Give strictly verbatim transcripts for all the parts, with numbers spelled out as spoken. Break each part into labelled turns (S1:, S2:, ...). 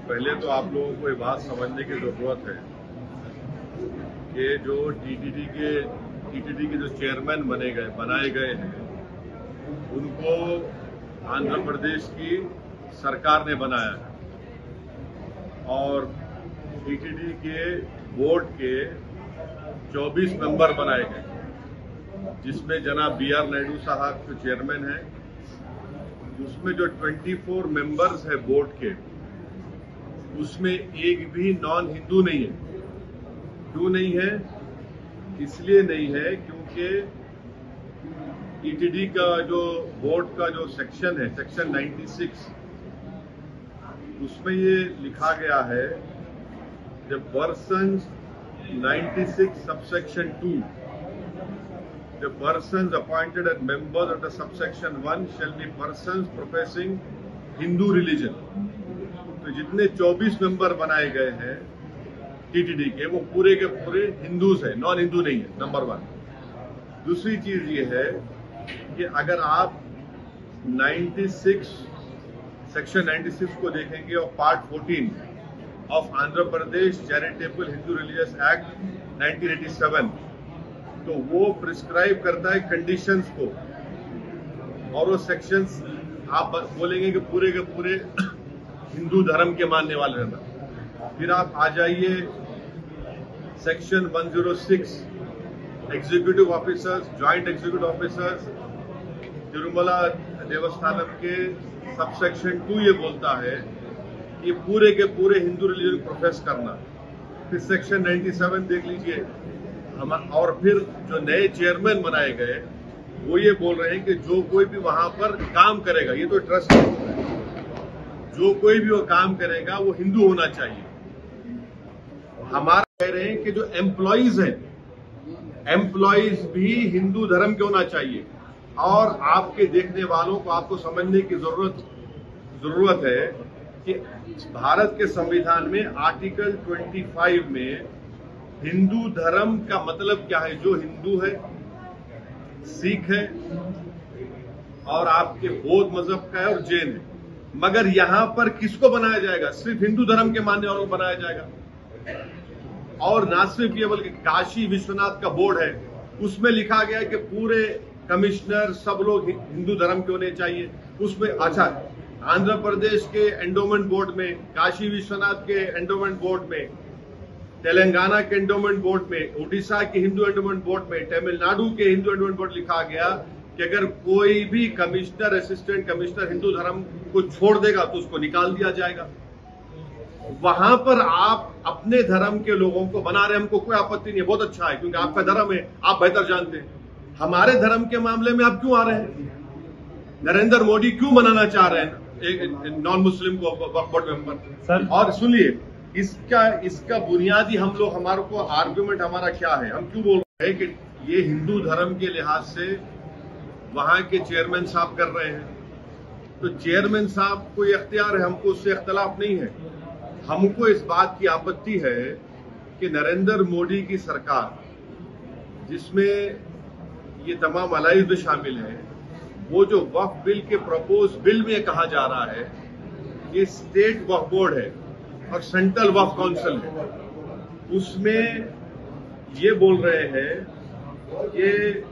S1: पहले तो आप लोगों को ये बात समझने की जरूरत है कि जो टीटीडी के टीटीडी के जो चेयरमैन बने गए बनाए गए हैं उनको आंध्र प्रदेश की सरकार ने बनाया है और टीटीडी के बोर्ड के चौबीस मेंबर बनाए गए, जिसमें जनाब बी आर नायडू साहब जो चेयरमैन हैं, उसमें जो चौबीस मेंबर्स है बोर्ड के, उसमें एक भी नॉन हिंदू नहीं है। क्यों नहीं है? इसलिए नहीं है क्योंकि टीटीडी का जो बोर्ड का जो सेक्शन है, सेक्शन छियानवे, उसमें ये लिखा गया है द पर्सन्स छियानवे subsection two the persons appointed as members of the subsection one shall be persons professing Hindu religion. तो जितने चौबीस मेंबर बनाए गए हैं टीटीडी के, वो पूरे के पूरे हिंदूज हैं, नॉन हिंदू नहीं है, नंबर वन। दूसरी चीज ये है कि अगर आप छियानवे सेक्शन छियानवे को देखेंगे और पार्ट चौदह of Andhra Pradesh charitable Hindu religious act nineteen eighty seven, तो वो प्रिस्क्राइब करता है कंडीशंस को, और वो सेक्शंस आप बोलेंगे कि पूरे के पूरे हिंदू धर्म के मानने वाले रहना। फिर आप आ जाइए सेक्शन एक सौ छह executive officers, joint executive officers Tirumala Devasthanam के सबसेक्शन टू ये बोलता है कि पूरे के पूरे हिंदू रिलीजन प्रोफेस करना। फिर सेक्शन सत्तानवे देख लीजिए हम, और फिर जो नए चेयरमैन बनाए गए वो ये बोल रहे हैं कि जो कोई भी वहां पर काम करेगा, ये तो ट्रस्ट है, जो कोई भी वो काम करेगा वो हिंदू होना चाहिए। हमारा कह रहे हैं कि जो एम्प्लॉइज हैं, एम्प्लॉइज भी हिंदू धर्म के होना चाहिए। और आपके देखने वालों को आपको समझने की जरूरत जरूरत है कि भारत के संविधान में आर्टिकल पच्चीस में हिंदू धर्म का मतलब क्या है। जो हिंदू है, सिख है और आपके बौद्ध मजहब का है और जैन है, मगर यहां पर किसको बनाया जाएगा? सिर्फ हिंदू धर्म के मानने वालों को बनाया जाएगा। और ना सिर्फ ये बल्कि काशी विश्वनाथ का बोर्ड है, उसमें लिखा गया है कि पूरे कमिश्नर सब लोग हिंदू धर्म के होने चाहिए। उसमें अच्छा, आंध्र प्रदेश के एंडोमेंट बोर्ड में, काशी विश्वनाथ के एंडोमेंट बोर्ड में, तेलंगाना के एंडोमेंट बोर्ड में, उड़ीसा के हिंदू एंडोमेंट बोर्ड में, तमिलनाडु के हिंदू एंडोमेंट बोर्ड लिखा गया कि अगर कोई भी कमिश्नर, असिस्टेंट कमिश्नर हिंदू धर्म को छोड़ देगा तो उसको निकाल दिया जाएगा। वहां पर आप अपने धर्म के लोगों को बना रहे, हमको कोई आपत्ति नहीं है, बहुत अच्छा है, क्योंकि आपका धर्म है, आप बेहतर जानते हैं। हमारे धर्म के मामले में आप क्यों आ रहे हैं? नरेंद्र मोदी क्यों बनाना चाह रहे हैं एक नॉन मुस्लिम को वक्फ बोर्ड मेंबर? और सुनिए, इसका इसका बुनियादी हम लोग हमारे को आर्गुमेंट हमारा क्या है, हम क्यों बोल रहे हैं कि ये हिंदू धर्म के लिहाज से वहां के चेयरमैन साहब कर रहे हैं, तो चेयरमैन साहब को ये अख्तियार है, हमको उससे इख्तलाफ नहीं है। हमको इस बात की आपत्ति है कि नरेंद्र मोदी की सरकार, जिसमें ये तमाम अलाइज भी शामिल है, वो जो वक्फ बिल के प्रपोज बिल में कहा जा रहा है ये स्टेट वक्फ बोर्ड है और सेंट्रल वक्फ काउंसिल है, उसमें ये बोल रहे हैं कि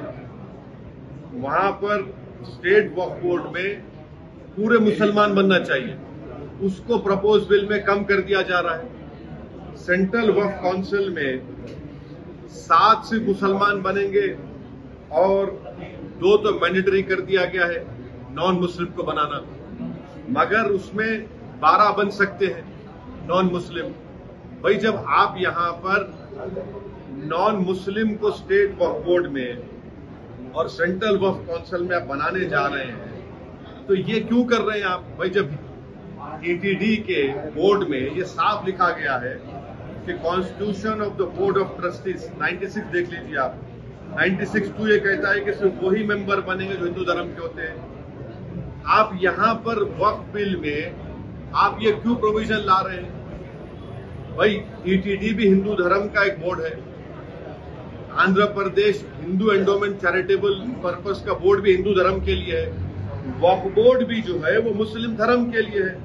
S1: वहां पर स्टेट वक्फ बोर्ड में पूरे मुसलमान बनना चाहिए, उसको प्रपोज बिल में कम कर दिया जा रहा है। सेंट्रल वक्फ काउंसिल में सात से मुसलमान बनेंगे और दो तो मैंडेटरी कर दिया गया है नॉन मुस्लिम को बनाना, मगर उसमें बारह बन सकते हैं नॉन मुस्लिम। भाई, जब आप यहां पर नॉन मुस्लिम को स्टेट वक्फ बोर्ड में और सेंट्रल वक्फ काउंसिल में आप बनाने जा रहे हैं, तो ये क्यों कर रहे हैं आप? भाई, जब टीटीडी के बोर्ड में ये साफ लिखा गया है कि constitution of the board of trustees छियानवे देख लीजिए आप, छियानवे टू ये कहता है कि सिर्फ वही मेंबर बनेंगे जो हिंदू धर्म के होते हैं। आप यहां पर वक्फ बिल में आप ये क्यों प्रोविजन ला रहे हैं? भाई, टीटीडी भी हिंदू धर्म का एक बोर्ड है, Andhra Pradesh Hindu endowment charitable purpose का बोर्ड भी हिंदू धर्म के लिए है, वक्फ बोर्ड भी जो है वो मुस्लिम धर्म के लिए है।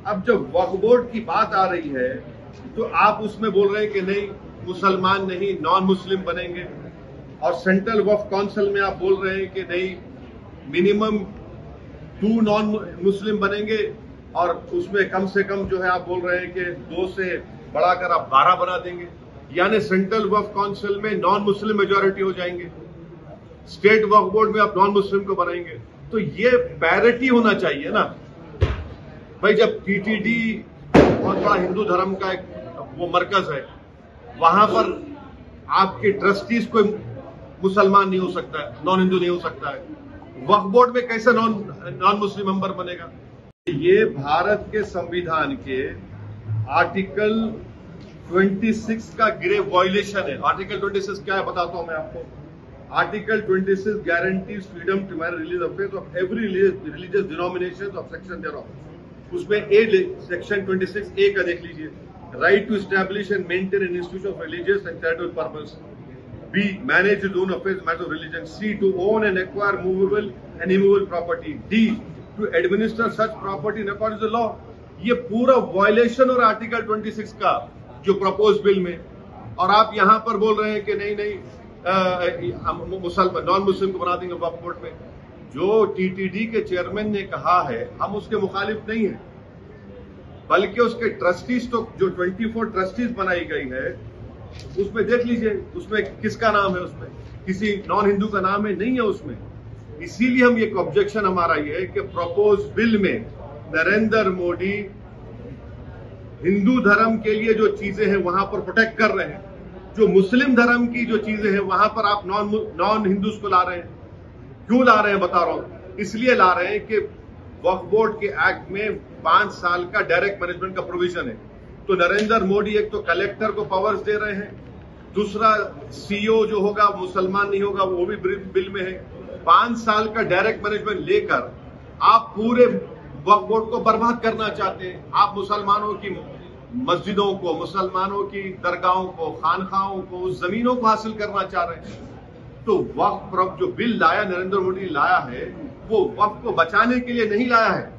S1: अब जब वक्फ बोर्ड की बात आ रही है तो आप उसमें बोल रहे हैं कि नहीं, मुसलमान नहीं, नॉन मुस्लिम बनेंगे, और सेंट्रल वक्फ काउंसिल में आप बोल रहे हैं कि नहीं, मिनिमम टू नॉन मुस्लिम बनेंगे, और उसमें कम से कम जो है आप बोल रहे हैं कि दो से बढ़ाकर आप बारह बना देंगे। यानी सेंट्रल वक्फ काउंसिल में नॉन मुस्लिम मेजॉरिटी हो जाएंगे, स्टेट वक्फ बोर्ड में आप नॉन मुस्लिम को बनाएंगे। तो ये पैरिटी होना चाहिए ना भाई। जब टीटीडी बहुत बड़ा हिंदू धर्म का एक वो मरकज है, वहां पर आपके ट्रस्टीज कोई मुसलमान नहीं हो सकता है, नॉन हिंदू नहीं हो सकता है, वक्फ बोर्ड में कैसे नॉन नॉन मुस्लिम मेंबर बनेगा? ये भारत के संविधान के आर्टिकल छब्बीस का ग्रेव वायलेशन है। आर्टिकल छब्बीस क्या है बताता हूं मैं आपको। आर्टिकल छब्बीस guarantees freedom to marry religious affairs of every religious denomination of section thereof. उसमें ए सेक्शन छब्बीस ए का देख लीजिए, right to establish and maintain an institution of religious and charitable purpose. B. Manage his own affairs, matters of religion. C. To own and acquire movable and immovable property. D. To administer such property in accordance with the law. ये पूरा violation और article छब्बीस का जो propose bill में, और आप यहां पर बोल रहे हैं कि नहीं नहीं हम मुसलमान नॉन मुस्लिम को बना देंगे वक्फ बोर्ड में। जो टीटीडी के चेयरमैन ने कहा है हम उसके मुखालिफ नहीं है, बल्कि उसके ट्रस्टीज तो जो चौबीस ट्रस्टीज बनाई गई है उसमें देख लीजिए, उसमें किसका नाम है? उसमें किसी नॉन हिंदू का नाम है? नहीं है उसमें। इसीलिए हम एक ऑब्जेक्शन हमारा ये है कि प्रपोज बिल में नरेंद्र मोदी हिंदू धर्म के लिए जो चीजें हैं वहां पर प्रोटेक्ट कर रहे हैं, जो मुस्लिम धर्म की जो चीजें हैं वहां पर आप नॉन नॉन हिंदूज को ला रहे हैं। क्यों ला रहे हैं बता रहा हूं, इसलिए ला रहे हैं कि वक्फ बोर्ड के एक्ट में पांच साल का डायरेक्ट मैनेजमेंट का प्रोविजन है। तो नरेंद्र मोदी एक तो कलेक्टर को पावर्स दे रहे हैं, दूसरा सीईओ जो होगा मुसलमान नहीं होगा, वो भी बिल में है। पांच साल का डायरेक्ट मैनेजमेंट लेकर आप पूरे वक्फ बोर्ड को बर्बाद करना चाहते हैं। आप मुसलमानों की मस्जिदों को, मुसलमानों की दरगाहों को, खानखाहों को, जमीनों को हासिल करना चाह रहे हैं। तो वक्फ जो बिल लाया नरेंद्र मोदी लाया है वो वक्फ को बचाने के लिए नहीं लाया है,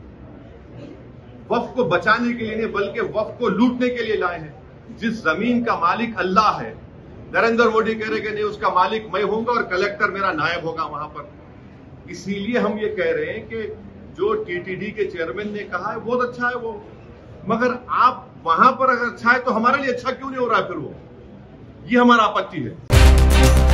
S1: वक्फ को बचाने के लिए नहीं बल्कि वक्फ को लूटने के लिए लाए हैं। जिस जमीन का मालिक अल्लाह है, नरेंद्र मोदी कह रहे कि नहीं उसका मालिक मैं होऊंगा और कलेक्टर मेरा नायब होगा वहां पर। इसीलिए हम ये कह रहे हैं कि जो टीटीडी के चेयरमैन ने कहा है बहुत अच्छा है वो, मगर आप वहां पर अगर अच्छा है तो हमारे लिए अच्छा क्यों नहीं हो रहा है फिर वो? ये हमारा आपत्ति है।